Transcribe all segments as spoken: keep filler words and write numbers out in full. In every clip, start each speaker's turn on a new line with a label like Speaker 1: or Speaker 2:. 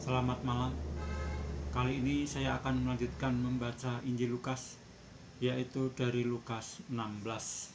Speaker 1: Selamat malam. Kali ini saya akan melanjutkan membaca Injil Lukas, yaitu dari Lukas enam belas.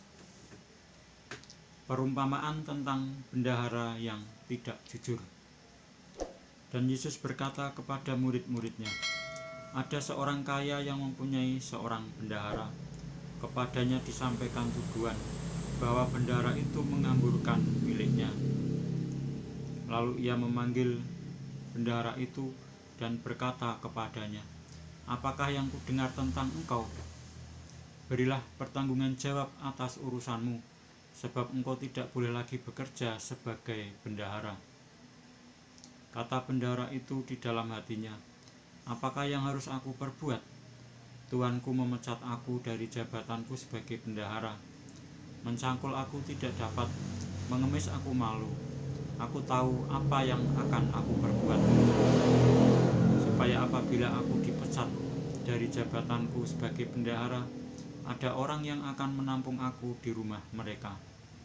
Speaker 1: Perumpamaan tentang bendahara yang tidak jujur. Dan Yesus berkata kepada murid-muridnya, ada seorang kaya yang mempunyai seorang bendahara. Kepadanya disampaikan tuduhan bahwa bendahara itu menghamburkan miliknya. Lalu ia memanggil bendahara itu dan berkata kepadanya, apakah yang kudengar tentang engkau? Berilah pertanggungan jawab atas urusanmu, sebab engkau tidak boleh lagi bekerja sebagai bendahara. Kata bendahara itu di dalam hatinya, apakah yang harus aku perbuat? Tuanku memecat aku dari jabatanku sebagai bendahara. Mencangkul aku tidak dapat, mengemis aku malu. Aku tahu apa yang akan aku perbuat, supaya apabila aku dipecat dari jabatanku sebagai bendahara, ada orang yang akan menampung aku di rumah mereka.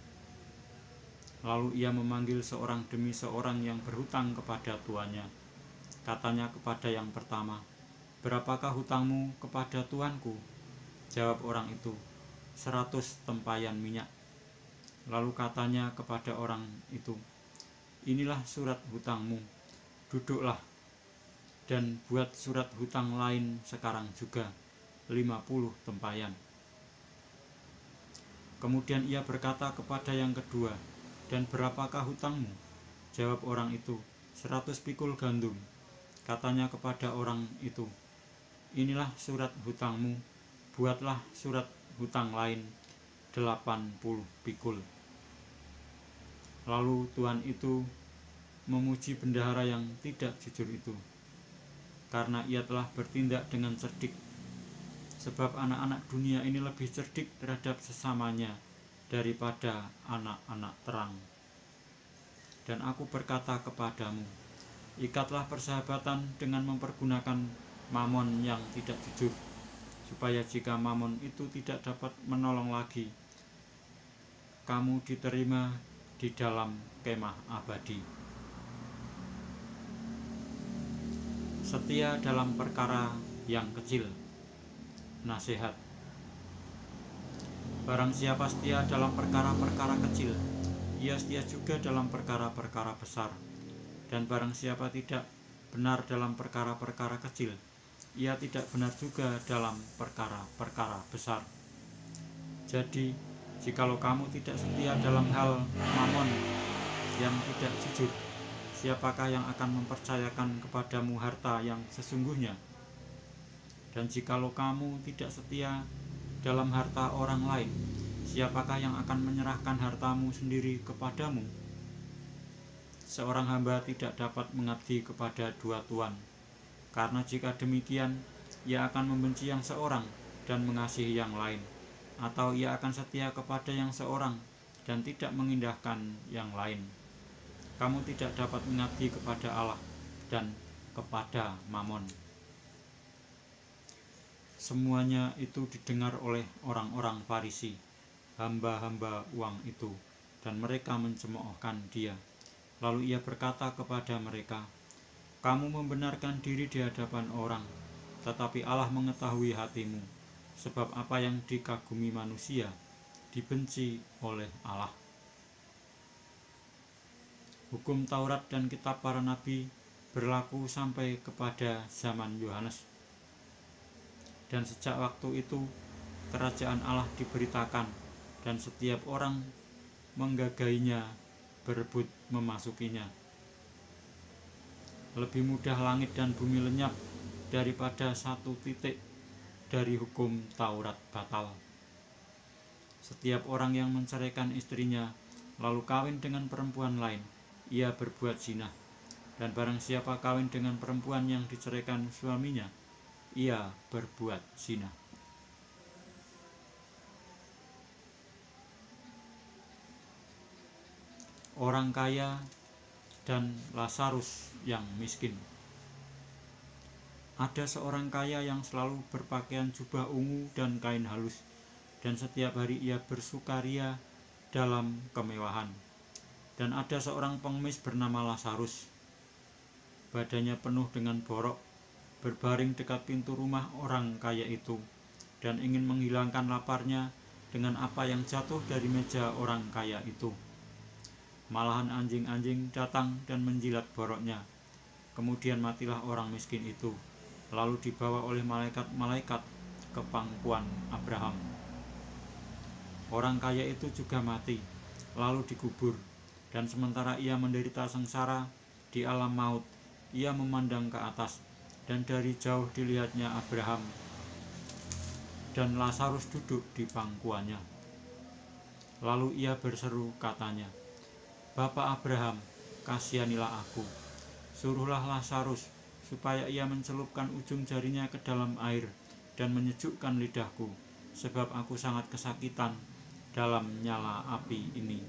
Speaker 1: Lalu ia memanggil seorang demi seorang yang berhutang kepada tuannya. Katanya kepada yang pertama, berapakah hutangmu kepada tuanku? Jawab orang itu, seratus tempayan minyak. Lalu katanya kepada orang itu, inilah surat hutangmu, duduklah dan buat surat hutang lain sekarang juga, lima puluh tempayan. Kemudian ia berkata kepada yang kedua, dan berapakah hutangmu? Jawab orang itu, seratus pikul gandum. Katanya kepada orang itu, inilah surat hutangmu, buatlah surat hutang lain, delapan puluh pikul. Lalu Tuhan itu memuji bendahara yang tidak jujur itu, karena ia telah bertindak dengan cerdik. Sebab anak-anak dunia ini lebih cerdik terhadap sesamanya daripada anak-anak terang. Dan aku berkata kepadamu, ikatlah persahabatan dengan mempergunakan mamon yang tidak jujur, supaya jika mamon itu tidak dapat menolong lagi, kamu diterima di dalam kemah abadi. Setia dalam perkara yang kecil. Nasihat. Barang siapa setia dalam perkara-perkara kecil, ia setia juga dalam perkara-perkara besar. Dan barang siapa tidak benar dalam perkara-perkara kecil, ia tidak benar juga dalam perkara-perkara besar. Jadi, jikalau kamu tidak setia dalam hal mamon yang tidak jujur, siapakah yang akan mempercayakan kepadamu harta yang sesungguhnya? Dan jikalau kamu tidak setia dalam harta orang lain, siapakah yang akan menyerahkan hartamu sendiri kepadamu? Seorang hamba tidak dapat mengabdi kepada dua tuan, karena jika demikian, ia akan membenci yang seorang dan mengasihi yang lain, atau ia akan setia kepada yang seorang dan tidak mengindahkan yang lain. Kamu tidak dapat mengabdi kepada Allah dan kepada mamon. Semuanya itu didengar oleh orang-orang Farisi, hamba-hamba uang itu, dan mereka mencemoohkan dia. Lalu ia berkata kepada mereka, kamu membenarkan diri di hadapan orang, tetapi Allah mengetahui hatimu, sebab apa yang dikagumi manusia dibenci oleh Allah. Hukum Taurat dan kitab para nabi berlaku sampai kepada zaman Yohanes. Dan sejak waktu itu kerajaan Allah diberitakan, dan setiap orang menggagainya, berebut memasukinya. Lebih mudah langit dan bumi lenyap daripada satu titik dari hukum Taurat batal. Setiap orang yang menceraikan istrinya lalu kawin dengan perempuan lain, ia berbuat zina. Dan barang siapa kawin dengan perempuan yang diceraikan suaminya, ia berbuat zina. Orang kaya dan Lazarus yang miskin. Ada seorang kaya yang selalu berpakaian jubah ungu dan kain halus, dan setiap hari ia bersukaria dalam kemewahan. Dan ada seorang pengemis bernama Lazarus. badannya penuh dengan borok, berbaring dekat pintu rumah orang kaya itu, dan ingin menghilangkan laparnya dengan apa yang jatuh dari meja orang kaya itu. Malahan anjing-anjing datang dan menjilat boroknya. Kemudian matilah orang miskin itu, lalu dibawa oleh malaikat-malaikat ke pangkuan Abraham. Orang kaya itu juga mati, lalu dikubur, dan sementara ia menderita sengsara di alam maut, ia memandang ke atas, dan dari jauh dilihatnya Abraham dan Lazarus duduk di pangkuannya. Lalu ia berseru, katanya, "Bapa Abraham, kasihanilah aku. Suruhlah Lazarus supaya ia mencelupkan ujung jarinya ke dalam air dan menyejukkan lidahku, sebab aku sangat kesakitan dalam nyala api ini."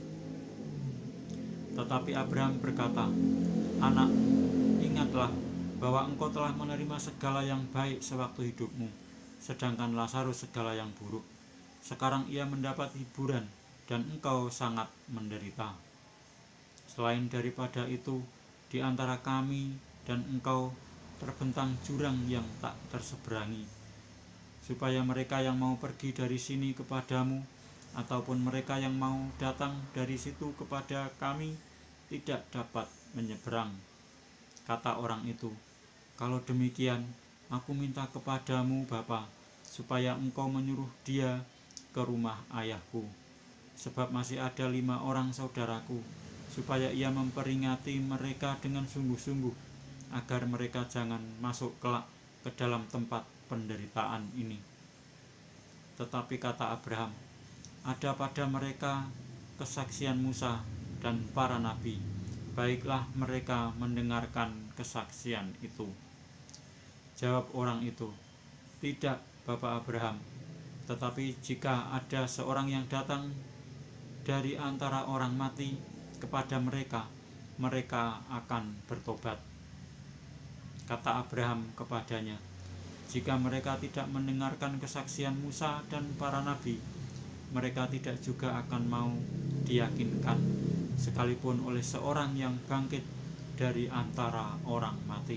Speaker 1: Tetapi Abraham berkata, "Anak, ingatlah bahwa engkau telah menerima segala yang baik sewaktu hidupmu, sedangkan Lazarus segala yang buruk. Sekarang ia mendapat hiburan dan engkau sangat menderita. Selain daripada itu, di antara kami dan engkau terbentang jurang yang tak terseberangi, supaya mereka yang mau pergi dari sini kepadamu, ataupun mereka yang mau datang dari situ kepada kami, tidak dapat menyeberang." Kata orang itu, "Kalau demikian, aku minta kepadamu, Bapa, supaya engkau menyuruh dia ke rumah ayahku, sebab masih ada lima orang saudaraku, supaya ia memperingati mereka dengan sungguh-sungguh, agar mereka jangan masuk kelak ke dalam tempat penderitaan ini." Tetapi kata Abraham, "Ada pada mereka kesaksian Musa dan para nabi, baiklah mereka mendengarkan kesaksian itu." Jawab orang itu, "Tidak, Bapak Abraham, tetapi jika ada seorang yang datang dari antara orang mati kepada mereka, mereka akan bertobat." Kata Abraham kepadanya, "Jika mereka tidak mendengarkan kesaksian Musa dan para nabi, mereka tidak juga akan mau diyakinkan, sekalipun oleh seorang yang bangkit dari antara orang mati."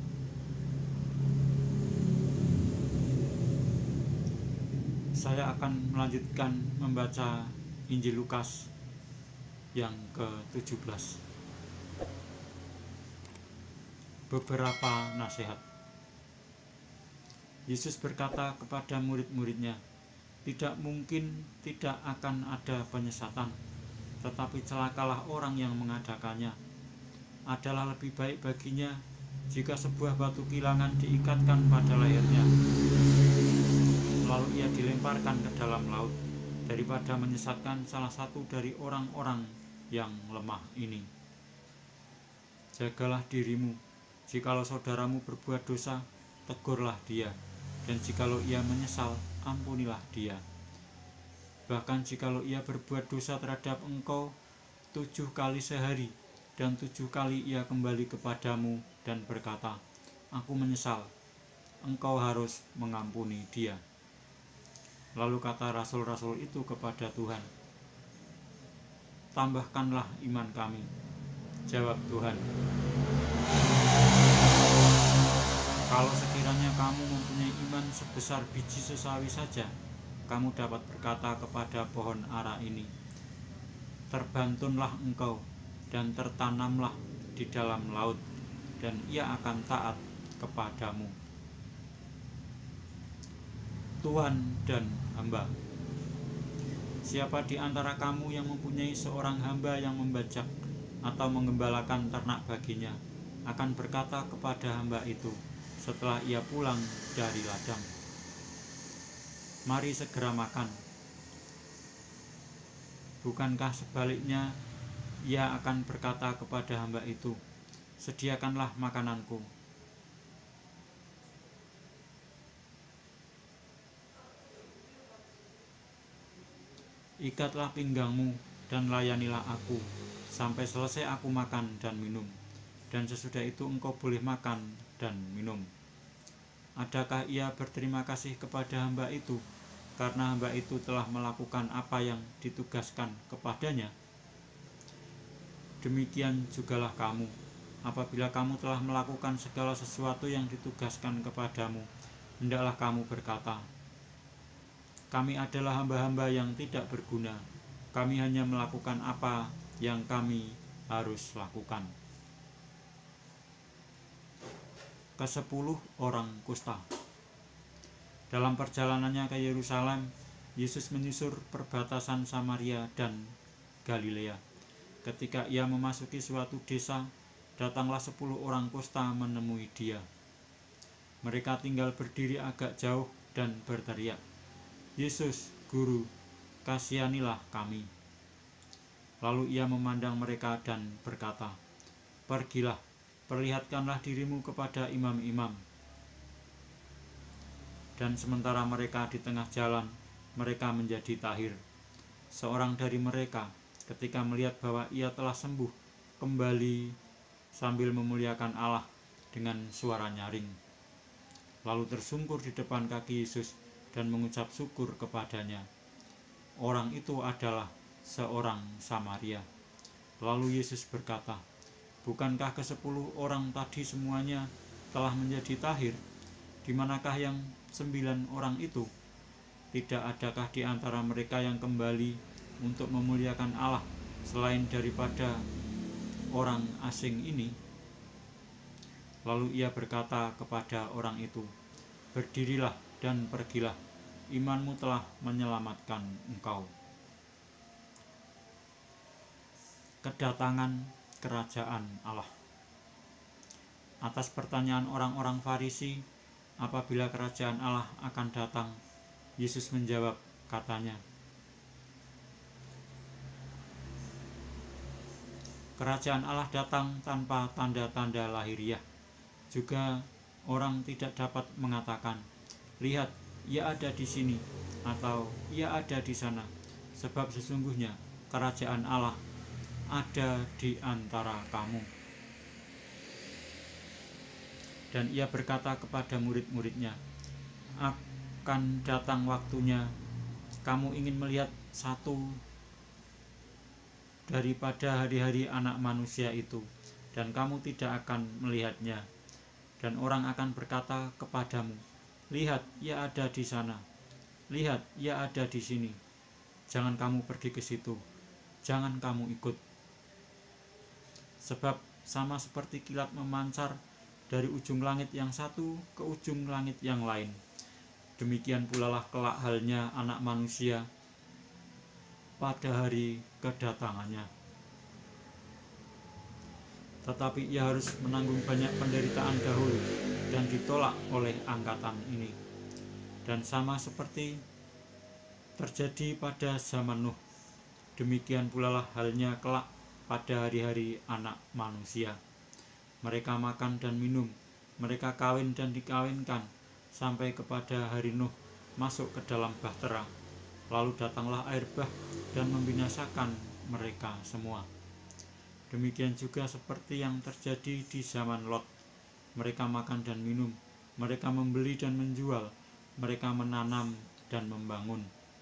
Speaker 1: Saya akan melanjutkan membaca Injil Lukas yang ke tujuh belas. Beberapa nasihat. Yesus berkata kepada murid-muridnya, "Tidak mungkin tidak akan ada penyesatan, tetapi celakalah orang yang mengadakannya. Adalah lebih baik baginya jika sebuah batu kilangan diikatkan pada lehernya, lalu ia dilemparkan ke dalam laut, daripada menyesatkan salah satu dari orang-orang yang lemah ini. Jagalah dirimu. Jikalau saudaramu berbuat dosa, tegurlah dia, dan jikalau ia menyesal, ampunilah dia. Bahkan jikalau ia berbuat dosa terhadap engkau tujuh kali sehari, dan tujuh kali ia kembali kepadamu dan berkata, 'Aku menyesal,' engkau harus mengampuni dia." Lalu kata rasul-rasul itu kepada Tuhan, "Tambahkanlah iman kami." Jawab Tuhan, "Kalau sekiranya kamu mempunyai iman sebesar biji sesawi saja, kamu dapat berkata kepada pohon ara ini, 'Terbantunlah engkau dan tertanamlah di dalam laut,' dan ia akan taat kepadamu." Tuan dan hamba. Siapa di antara kamu yang mempunyai seorang hamba yang membajak atau menggembalakan ternak baginya, akan berkata kepada hamba itu setelah ia pulang dari ladang, "Mari segera makan"? Bukankah sebaliknya ia akan berkata kepada hamba itu, "Sediakanlah makananku"? Ikatlah pinggangmu dan layanilah aku, sampai selesai aku makan dan minum, dan sesudah itu engkau boleh makan dan minum. Adakah ia berterima kasih kepada hamba itu, karena hamba itu telah melakukan apa yang ditugaskan kepadanya? Demikian jugalah kamu, apabila kamu telah melakukan segala sesuatu yang ditugaskan kepadamu, hendaklah kamu berkata, kami adalah hamba-hamba yang tidak berguna, kami hanya melakukan apa yang kami harus lakukan. Kesepuluh orang kusta. Dalam perjalanannya ke Yerusalem, Yesus menyusur perbatasan Samaria dan Galilea. Ketika ia memasuki suatu desa, datanglah sepuluh orang kusta menemui dia. Mereka tinggal berdiri agak jauh dan berteriak, Yesus, Guru, kasihanilah kami. Lalu ia memandang mereka dan berkata, pergilah, perlihatkanlah dirimu kepada imam-imam. Dan sementara mereka di tengah jalan, mereka menjadi tahir. Seorang dari mereka, ketika melihat bahwa ia telah sembuh, kembali sambil memuliakan Allah dengan suara nyaring. Lalu tersungkur di depan kaki Yesus dan mengucap syukur kepadanya. Orang itu adalah seorang Samaria. Lalu Yesus berkata, bukankah kesepuluh orang tadi semuanya telah menjadi tahir? Di manakah yang sembilan orang itu? Tidak adakah di antara mereka yang kembali untuk memuliakan Allah selain daripada orang asing ini? Lalu ia berkata kepada orang itu, berdirilah dan pergilah, imanmu telah menyelamatkan engkau. Kedatangan kerajaan Allah. Atas pertanyaan orang-orang Farisi, apabila kerajaan Allah akan datang, Yesus menjawab, katanya, kerajaan Allah datang tanpa tanda-tanda lahiriah. Juga orang tidak dapat mengatakan, lihat, ia ada di sini, atau ia ada di sana, sebab sesungguhnya kerajaan Allah ada di antara kamu. Dan ia berkata kepada murid-muridnya, akan datang waktunya kamu ingin melihat satu daripada hari-hari anak manusia itu, dan kamu tidak akan melihatnya. Dan orang akan berkata kepadamu, lihat, ia ada di sana, lihat, ia ada di sini. Jangan kamu pergi ke situ, jangan kamu ikut. Sebab sama seperti kilat memancar dari ujung langit yang satu ke ujung langit yang lain, demikian pula lah kelak halnya anak manusia pada hari kedatangannya. Tetapi ia harus menanggung banyak penderitaan dahulu dan ditolak oleh angkatan ini. Dan sama seperti terjadi pada zaman Nuh, demikian pula lah halnya kelak pada hari-hari anak manusia. Mereka makan dan minum, mereka kawin dan dikawinkan, sampai kepada hari Nuh masuk ke dalam bahtera. Lalu datanglah air bah dan membinasakan mereka semua. Demikian juga seperti yang terjadi di zaman Lot. Mereka makan dan minum, mereka membeli dan menjual, mereka menanam dan membangun.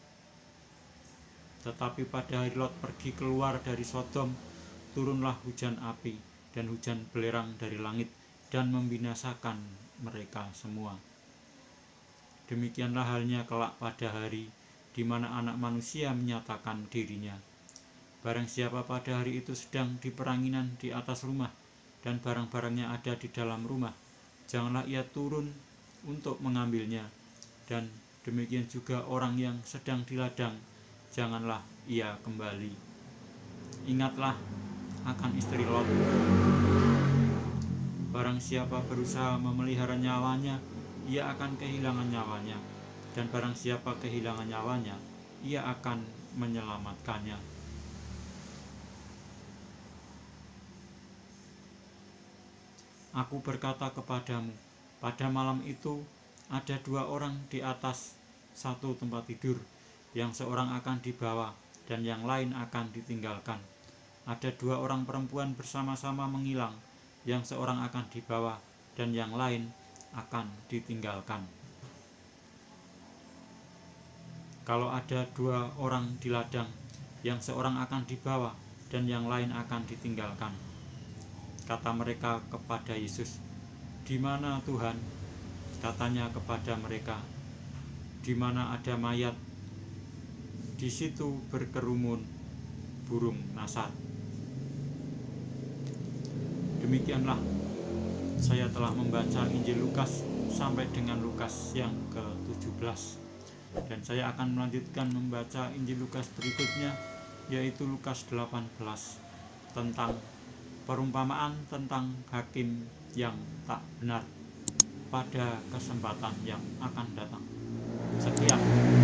Speaker 1: Tetapi pada hari Lot pergi keluar dari Sodom, turunlah hujan api dan hujan belerang dari langit dan membinasakan mereka semua. Demikianlah halnya kelak pada hari di mana anak manusia menyatakan dirinya. Barang siapa pada hari itu sedang di peranginan di atas rumah dan barang-barangnya ada di dalam rumah, janganlah ia turun untuk mengambilnya. Dan demikian juga orang yang sedang di ladang, janganlah ia kembali. Ingatlah akan istri Lot. Barang siapa berusaha memelihara nyawanya, ia akan kehilangan nyawanya. Dan barang siapa kehilangan nyawanya, ia akan menyelamatkannya. Aku berkata kepadamu, pada malam itu ada dua orang di atas satu tempat tidur, yang seorang akan dibawa dan yang lain akan ditinggalkan. Ada dua orang perempuan bersama-sama menghilang, yang seorang akan dibawa dan yang lain akan ditinggalkan. Kalau ada dua orang di ladang, yang seorang akan dibawa dan yang lain akan ditinggalkan. Kata mereka kepada Yesus, "Di mana Tuhan?" Katanya kepada mereka, "Di mana ada mayat, di situ berkerumun burung nasar." Demikianlah saya telah membaca Injil Lukas sampai dengan Lukas yang ke tujuh belas, dan saya akan melanjutkan membaca Injil Lukas berikutnya, yaitu Lukas delapan belas, tentang perumpamaan tentang hakim yang tak benar pada kesempatan yang akan datang. Sekian.